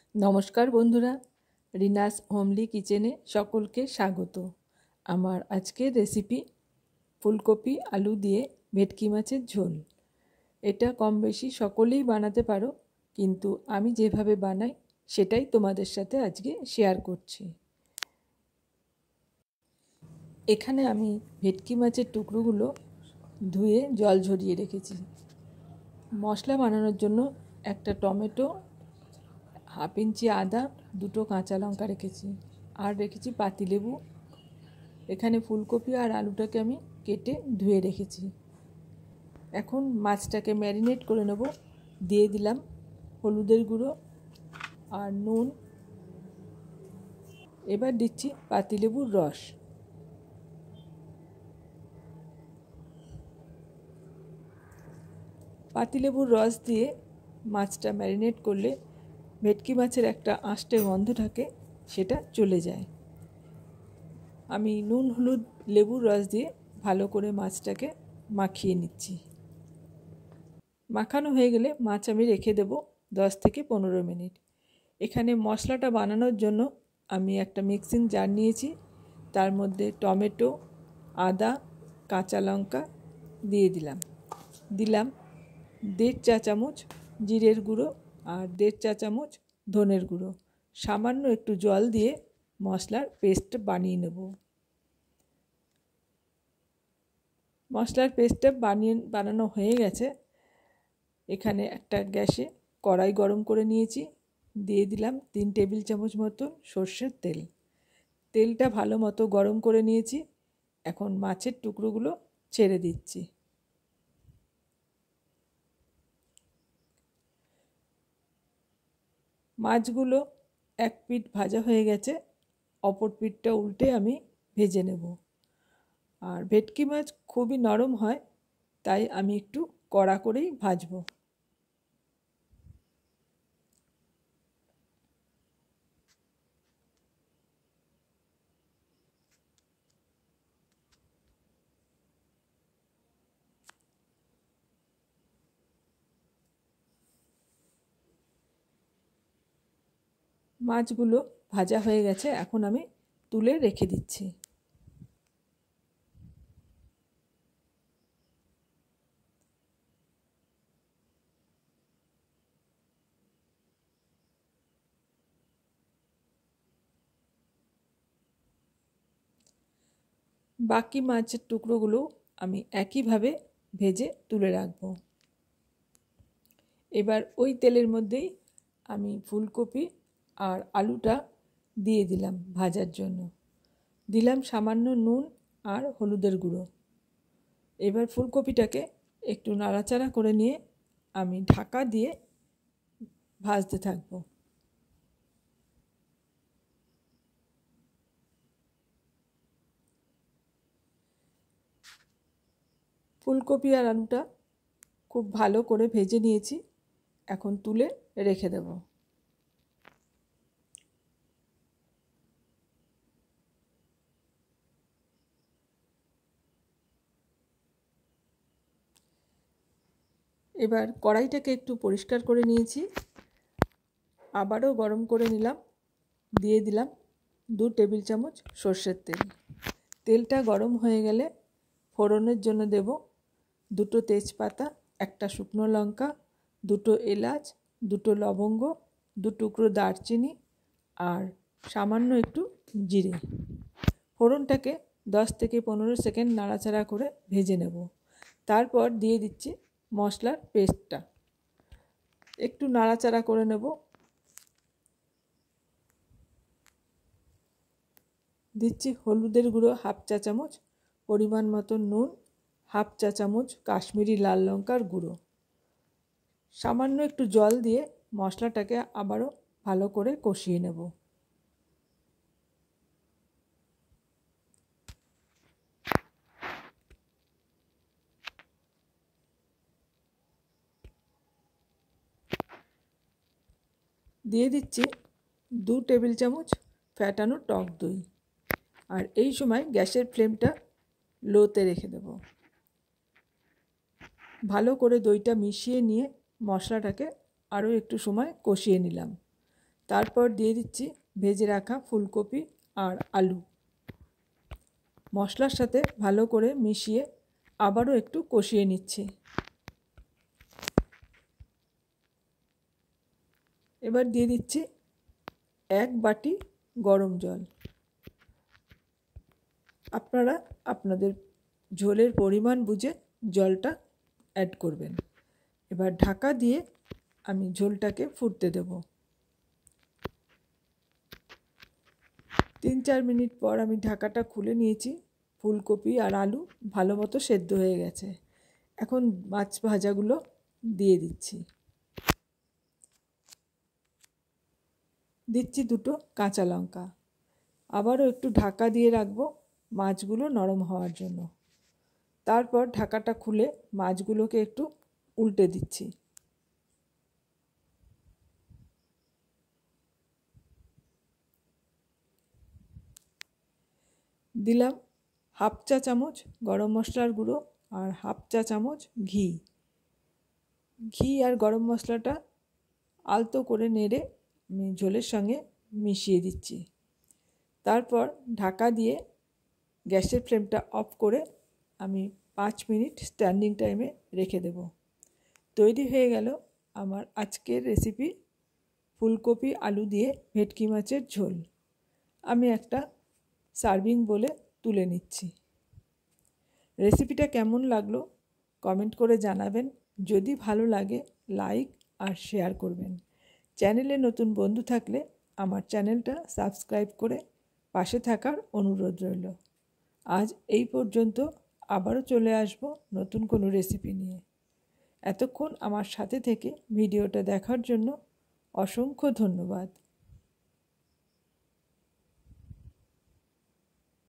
নমস্কার বন্ধুরা, রিনাস হোমলি কিচেনে সকলকে স্বাগত। আমার আজকের রেসিপি ফুলকপি আলু দিয়ে ভেটকি মাছের ঝোল। এটা কম বেশি সকলেই বানাতে পারো, কিন্তু আমি যেভাবে বানাই সেটাই তোমাদের সাথে আজকে শেয়ার করছি। এখানে আমি ভেটকি মাছের টুকরোগুলো ধুয়ে জল ঝরিয়ে রেখেছি। মশলা বানানোর জন্য একটা টমেটো, হাফ ইঞ্চি আদা, দুটো কাঁচা লঙ্কা রেখেছি, আর রেখেছি পাতিলেবু। এখানে ফুলকপি আর আলুটাকে আমি কেটে ধুয়ে রেখেছি। এখন মাছটাকে ম্যারিনেট করে নেব। দিয়ে দিলাম হলুদের গুঁড়ো আর নুন। এবার দিচ্ছি পাতিলেবুর রস। পাতিলেবুর রস দিয়ে মাছটা ম্যারিনেট করলে ভেটকি মাছের একটা আঁশটে গন্ধ থাকে, সেটা চলে যায়। আমি নুন, হলুদ, লেবুর রস দিয়ে ভালো করে মাছটাকে মাখিয়ে নিচ্ছি। মাখানো হয়ে গেলে মাছ আমি রেখে দেব 10 থেকে 15 মিনিট। এখানে মশলাটা বানানোর জন্য আমি একটা মিক্সিং জার নিয়েছি। তার মধ্যে টমেটো, আদা, কাঁচা লঙ্কা দিয়ে দিলাম 1.5 চা চামচ জিরের গুঁড়ো আর 1.5 চা চামচ ধনের গুঁড়ো। সামান্য একটু জল দিয়ে মশলার পেস্ট বানিয়ে নেব। মশলার পেস্টটা বানানো হয়ে গেছে। এখানে একটা গ্যাসে কড়াই গরম করে নিয়েছি। দিয়ে দিলাম 3 টেবিল চামচ মতন সর্ষের তেল। তেলটা ভালো মতো গরম করে নিয়েছি। এখন মাছের টুকরোগুলো ছেড়ে দিচ্ছি। মাছগুলো এক পিঠ ভাজা হয়ে গেছে, অপর পিঠটা উল্টে আমি ভেজে নেব। আর ভেটকি মাছ খুবই নরম হয়, তাই আমি একটু কড়া করেই ভাজবো। মাছগুলো ভাজা হয়ে গেছে, এখন আমি তুলে রেখে দিচ্ছি। বাকি মাছের টুকরোগুলো আমি একইভাবে ভেজে তুলে রাখব। এবার ওই তেলের মধ্যেই আমি ফুলকপি আর আলুটা দিয়ে দিলাম ভাজার জন্য। দিলাম সামান্য নুন আর হলুদের গুঁড়ো। এবার ফুলকপিটাকে একটু নাড়াচাড়া করে নিয়ে আমি ঢাকা দিয়ে ভাজতে থাকবো। ফুলকপি আর আলুটা খুব ভালো করে ভেজে নিয়েছি, এখন তুলে রেখে দেব। এবার কড়াইটাকে একটু পরিষ্কার করে নিয়েছি, আবারও গরম করে নিলাম। দিয়ে দিলাম 2 টেবিল চামচ সর্ষের তেল। তেলটা গরম হয়ে গেলে ফোড়নের জন্য দেব 2টো তেজপাতা, একটা শুকনো লঙ্কা, 2টো এলাচ, 2টো লবঙ্গ, 2 টুকরো দারচিনি আর সামান্য একটু জিরে। ফোড়নটাকে 10 থেকে 15 সেকেন্ড নাড়াচাড়া করে ভেজে নেব। তারপর দিয়ে দিচ্ছি মশলার পেস্টটা। একটু নাড়াচাড়া করে নেব। দিচ্ছি হলুদের গুঁড়ো 1/2 চা চামচ, পরিমাণ মতো নুন, 1/2 চা চামচ কাশ্মীরি লাল লঙ্কার গুঁড়ো। সামান্য একটু জল দিয়ে মশলাটাকে আবারও ভালো করে কষিয়ে নেব। দিয়ে দিচ্ছি 2 টেবিল চামচ ফ্যাটানো টক দই। আর এই সময় গ্যাসের ফ্লেমটা লোতে রেখে দেব। ভালো করে দইটা মিশিয়ে নিয়ে মশলাটাকে আরও একটু সময় কষিয়ে নিলাম। তারপর দিয়ে দিচ্ছি ভেজে রাখা ফুলকপি আর আলু। মশলার সাথে ভালো করে মিশিয়ে আবারও একটু কষিয়ে নিচ্ছি। এবার দিয়ে দিচ্ছি 1 বাটি গরম জল। আপনারা আপনাদের ঝোলের পরিমাণ বুঝে জলটা অ্যাড করবেন। এবার ঢাকা দিয়ে আমি ঝোলটাকে ফুটতে দেব। 3-4 মিনিট পর আমি ঢাকাটা খুলে নিয়েছি। ফুলকপি আর আলু ভালো মতো সেদ্ধ হয়ে গেছে। এখন মাছ ভাজাগুলো দিয়ে দিচ্ছি। দিচ্ছি 2টো কাঁচা লঙ্কা। আবারও একটু ঢাকা দিয়ে রাখবো মাছগুলো নরম হওয়ার জন্য। তারপর ঢাকাটা খুলে মাছগুলোকে একটু উল্টে দিচ্ছি। দিলাম 1/2 চা চামচ গরম মশলার গুঁড়ো আর 1/2 চা চামচ ঘি। ঘি আর গরম মশলাটা আলতো করে নেড়ে আমি ঝোলের সঙ্গে মিশিয়ে দিচ্ছি। তারপর ঢাকা দিয়ে গ্যাসের ফ্লেমটা অফ করে আমি 5 মিনিট স্ট্যান্ডিং টাইমে রেখে দেব। তৈরি হয়ে গেল আমার আজকের রেসিপি ফুলকপি আলু দিয়ে ভেটকি মাছের ঝোল। আমি একটা সার্ভিং বলে তুলে নিচ্ছি। রেসিপিটা কেমন লাগলো কমেন্ট করে জানাবেন। যদি ভালো লাগে লাইক আর শেয়ার করবেন। চ্যানেলে নতুন বন্ধু থাকলে আমার চ্যানেলটা সাবস্ক্রাইব করে পাশে থাকার অনুরোধ রইল। আজ এই পর্যন্ত, আবারও চলে আসব নতুন কোনো রেসিপি নিয়ে। এতক্ষণ আমার সাথে থেকে ভিডিওটা দেখার জন্য অসংখ্য ধন্যবাদ।